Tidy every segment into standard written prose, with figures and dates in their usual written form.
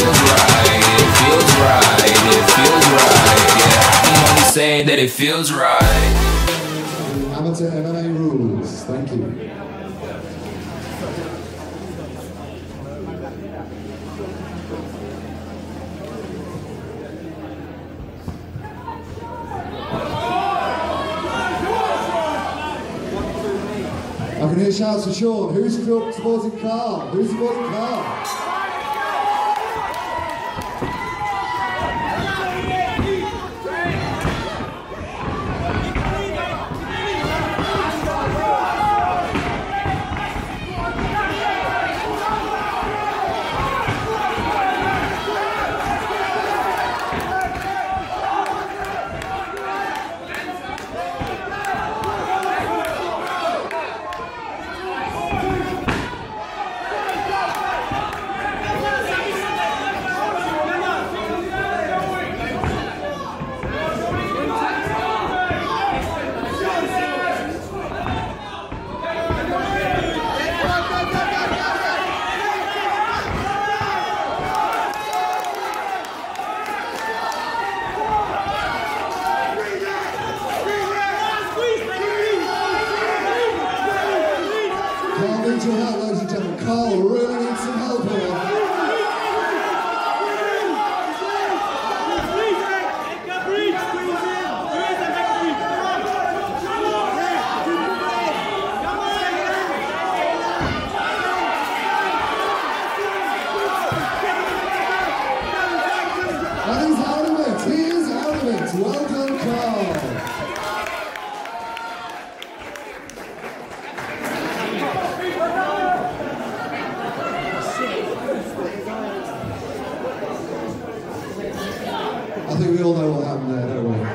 feels right, it feels right, it feels right. Yeah, I'm only saying that it feels right. Amateur MMA rules. Thank you. I can hear shouts for Sean. Who's supporting Carl? Who's supporting Carl? Carl needs your help, ladies and gentlemen. Carl really needs some help here. And he's out of it. He is out of it. Well done, Carl. I think we all know what happened there, don't we?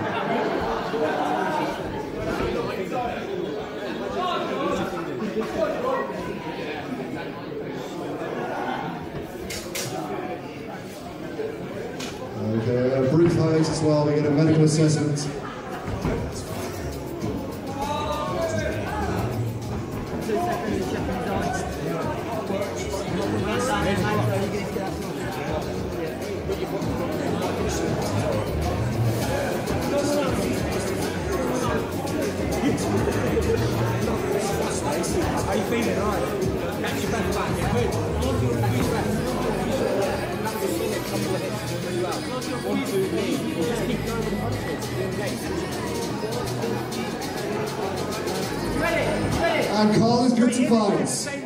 Okay, a brief hiatus while we get a medical assessment. How you feeling? All right. Catch your breath back. Yeah. Catch your breath. One, two, three. Just keep going with the punches. Ready. And Carl is good to fight.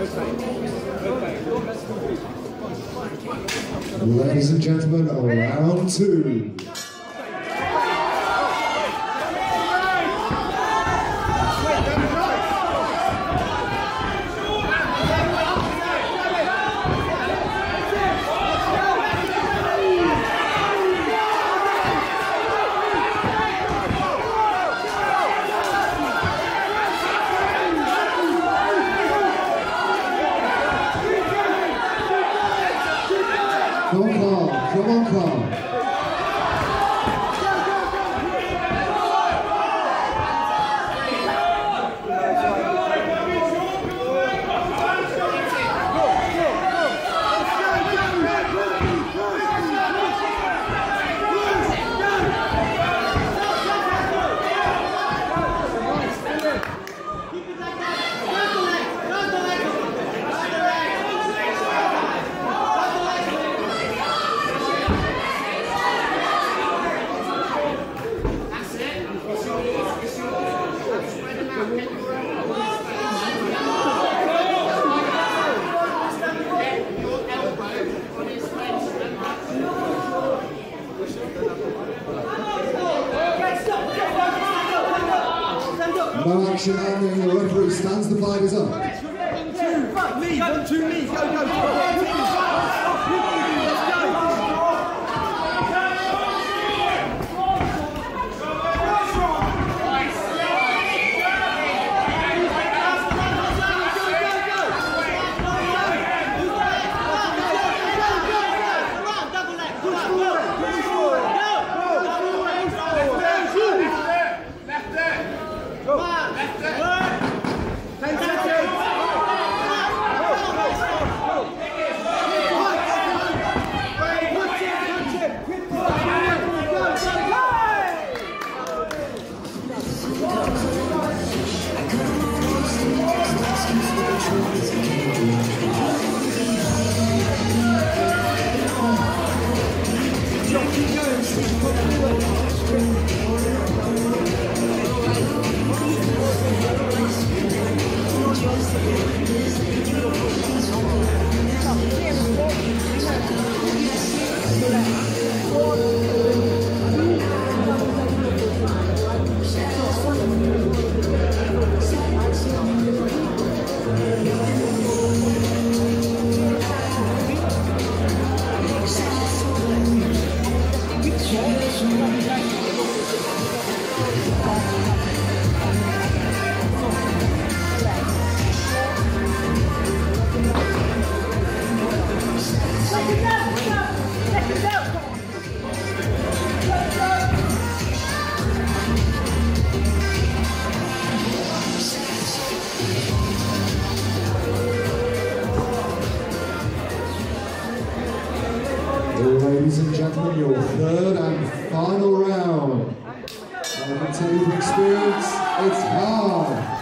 Ladies and gentlemen, round two. Come on, Carl. Come on, Carl. No action happening, the referee stands the fighters up. 1, 2, lead, go. Ladies and gentlemen, your third and final round. I can tell you from experience, it's hard.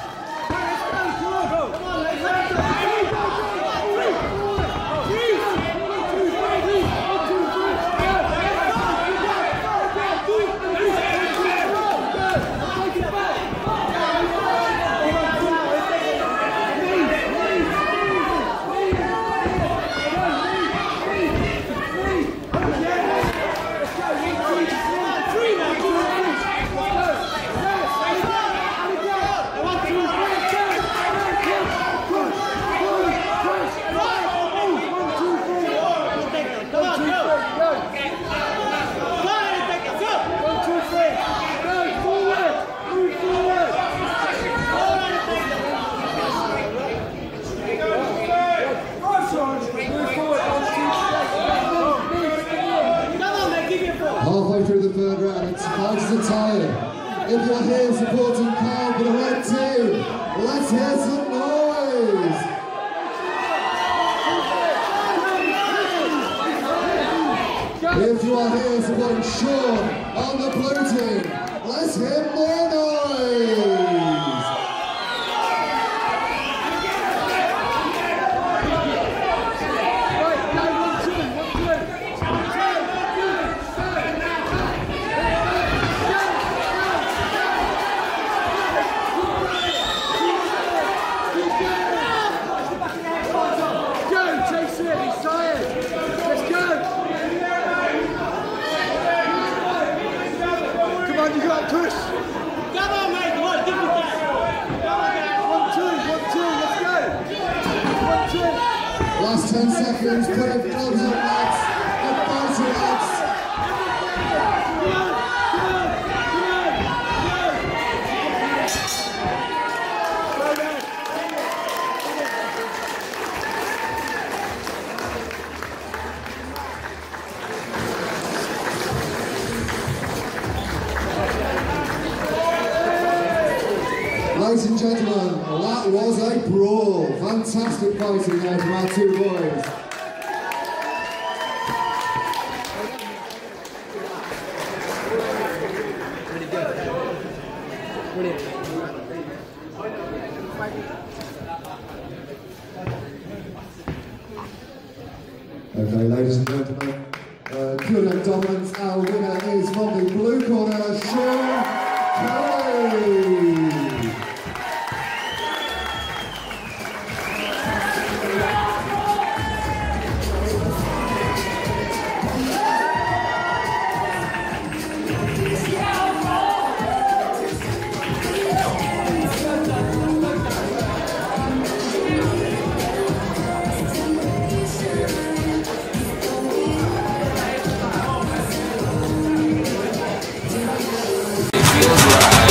Halfway through the third round, it's fighters are tired. If you're here supporting Carl for the red team, let's hear some noise! If you are here supporting Sean on the blue team, let's hear more noise! Last 10 seconds, put your gloves on, lads. Get back to lads. Ladies and gentlemen, that was a brawl. Fantastic fighting there from our two boys. Okay, ladies and gentlemen, Q&A dominance. Our winner is from the blue corner, Sean Kelly.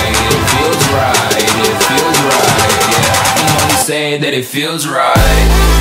Saying that it feels right.